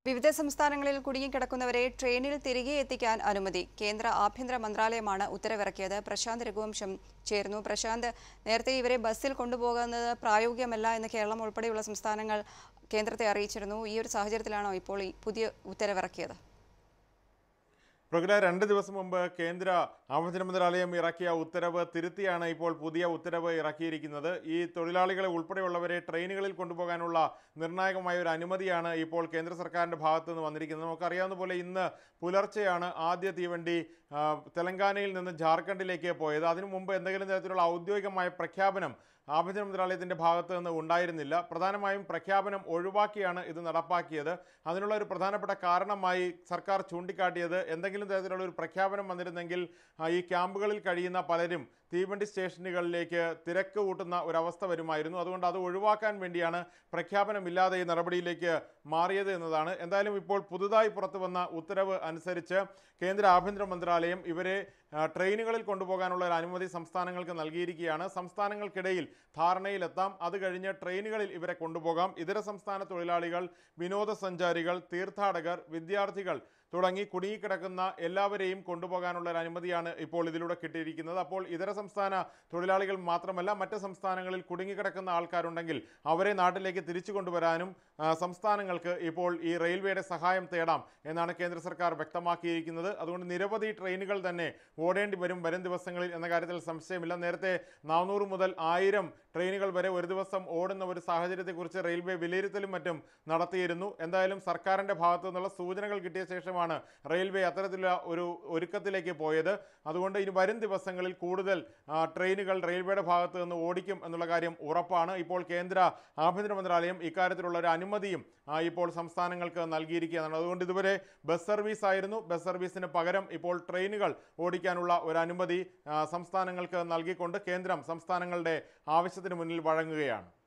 വിവിധ സംസ്ഥാനങ്ങളിൽ കുടുങ്ങിക്കിടക്കുന്നവരെ ട്രെയിനിൽ തിരികെ എത്തിക്കാൻ അനുമതി. കേന്ദ്ര ആഭ്യന്തര മന്ത്രാലയമാണ് ഉത്തരവിറക്കിയത്. പ്രശാന്ത് രഘുവംശം ചേർന്നു. പ്രശാന്ത്, നേരത്തെ ഇവരെ ബസ്സിൽ കൊണ്ടുപോകുന്നത് പ്രായോഗികമല്ല എന്ന് കേരളം ഉൾപ്പെടെയുള്ള സംസ്ഥാനങ്ങൾ കേന്ദ്രത്തെ അറിയിച്ചിരുന്നു. ഈ ഒരു സാഹചര്യത്തിലാണോ ഇപ്പോൾ ഈ പുതിയ ഉത്തരവിറക്കിയത്? പ്രഗുല, 2 ദിവസം മുമ്പ് കേന്ദ്ര ആഭ്യന്തര മന്ത്രാലയം ഇറക്കിയ ഉത്തരവ് തിരുത്തിയാണ് ഇപ്പോൾ പുതിയ ഉത്തരവ് ഇറക്കിയിരിക്കുന്നത്. ഈ തൊഴിലാളികളെ ഉൾപ്പെടെയുള്ളവരെ ട്രെയിനുകളിൽ കൊണ്ടുപോകാനുള്ള നിർണായകമായ ഒരു അനുമതിയാണ് ഇപ്പോൾ കേന്ദ്ര സർക്കാരിൻ്റെ ഭാഗത്തു നിന്ന് വന്നിരിക്കുന്നത്. നമുക്കറിയാവുന്ന പോലെ ഇന്ന് പുലർച്ചെയാണ് ആദ്യ തീവണ്ടി തെലങ്കാനയിൽ നിന്ന് ജാർഖണ്ഡിലേക്ക് പോയത്. അതിനു മുമ്പ് എന്തെങ്കിലും തരത്തിലുള്ള ഔദ്യോഗികമായ പ്രഖ്യാപനം ആഭ്യന്തര മന്ത്രാലയത്തിൻ്റെ ഭാഗത്ത് നിന്ന് ഉണ്ടായിരുന്നില്ല. പ്രധാനമായും പ്രഖ്യാപനം ഒഴിവാക്കിയാണ് ഇത് നടപ്പാക്കിയത്. അതിനുള്ള ഒരു പ്രധാനപ്പെട്ട കാരണമായി സർക്കാർ ചൂണ്ടിക്കാട്ടിയത്, എന്തെങ്കിലും തരത്തിലുള്ള ഒരു പ്രഖ്യാപനം വന്നിരുന്നെങ്കിൽ ഈ ക്യാമ്പുകളിൽ കഴിയുന്ന പലരും തീവണ്ടി സ്റ്റേഷനുകളിലേക്ക് തിരക്ക് കൂട്ടുന്ന ഒരവസ്ഥ വരുമായിരുന്നു. അതുകൊണ്ട് അത് ഒഴിവാക്കാൻ വേണ്ടിയാണ് പ്രഖ്യാപനമില്ലാതെ ഈ നടപടിയിലേക്ക് മാറിയത് എന്നതാണ്. എന്തായാലും ഇപ്പോൾ പുതുതായി പുറത്തു വന്ന ഉത്തരവ് അനുസരിച്ച് കേന്ദ്ര ആഭ്യന്തര മന്ത്രാലയം ഇവരെ ട്രെയിനുകളിൽ കൊണ്ടുപോകാനുള്ള ഒരു അനുമതി സംസ്ഥാനങ്ങൾക്ക് നൽകിയിരിക്കുകയാണ്. സംസ്ഥാനങ്ങൾക്കിടയിൽ ധാരണയിലെത്താം. അത് കഴിഞ്ഞ് ട്രെയിനുകളിൽ ഇവരെ കൊണ്ടുപോകാം. ഇതര സംസ്ഥാന തൊഴിലാളികൾ, വിനോദസഞ്ചാരികൾ, തീർത്ഥാടകർ, വിദ്യാർത്ഥികൾ തുടങ്ങി കുടുങ്ങിക്കിടക്കുന്ന എല്ലാവരെയും കൊണ്ടുപോകാനുള്ള ഒരു അനുമതിയാണ് ഇപ്പോൾ ഇതിലൂടെ കിട്ടിയിരിക്കുന്നത്. അപ്പോൾ ഇതര സംസ്ഥാന തൊഴിലാളികൾ മാത്രമല്ല, മറ്റ് സംസ്ഥാനങ്ങളിൽ കുടുങ്ങിക്കിടക്കുന്ന ആൾക്കാരുണ്ടെങ്കിൽ അവരെ നാട്ടിലേക്ക് തിരിച്ചു കൊണ്ടുവരാനും സംസ്ഥാനങ്ങൾക്ക് ഇപ്പോൾ ഈ റെയിൽവേയുടെ സഹായം തേടാം എന്നാണ് കേന്ദ്ര സർക്കാർ വ്യക്തമാക്കിയിരിക്കുന്നത്. അതുകൊണ്ട് നിരവധി ട്രെയിനുകൾ തന്നെ ഓടേണ്ടി വരും ദിവസങ്ങളിൽ എന്ന കാര്യത്തിൽ സംശയമില്ല. നേരത്തെ 400 മുതൽ 1000 ട്രെയിനുകൾ വരെ ഒരു ദിവസം ഓടുന്ന ഒരു സാഹചര്യത്തെക്കുറിച്ച് റെയിൽവേ വിലയിരുത്തലും മറ്റും നടത്തിയിരുന്നു. എന്തായാലും സർക്കാരിൻ്റെ ഭാഗത്തു നിന്നുള്ള സൂചനകൾ കിട്ടിയ ശേഷമാണ് റെയിൽവേ അത്തരത്തിലുള്ള ഒരു ഒരുക്കത്തിലേക്ക് പോയത്. അതുകൊണ്ട് ഇനി വരും ദിവസങ്ങളിൽ കൂടുതൽ ട്രെയിനുകൾ റെയിൽവേയുടെ ഭാഗത്തു നിന്ന് ഓടിക്കും എന്നുള്ള കാര്യം ഉറപ്പാണ്. ഇപ്പോൾ കേന്ദ്ര ആഭ്യന്തര മന്ത്രാലയം ഇക്കാര്യത്തിലുള്ള ഒരു അനുമതിയും ഇപ്പോൾ സംസ്ഥാനങ്ങൾക്ക് നൽകിയിരിക്കുകയാണ്. അതുകൊണ്ട് ഇതുവരെ ബസ് സർവീസ് ആയിരുന്നു. ബസ് സർവീസിന് പകരം ഇപ്പോൾ ട്രെയിനുകൾ ഓടിക്കാനുള്ള ഒരു അനുമതി സംസ്ഥാനങ്ങൾക്ക് നൽകിക്കൊണ്ട് കേന്ദ്രം സംസ്ഥാനങ്ങളുടെ ആവശ്യത്തിന് മുന്നിൽ വഴങ്ങുകയാണ്.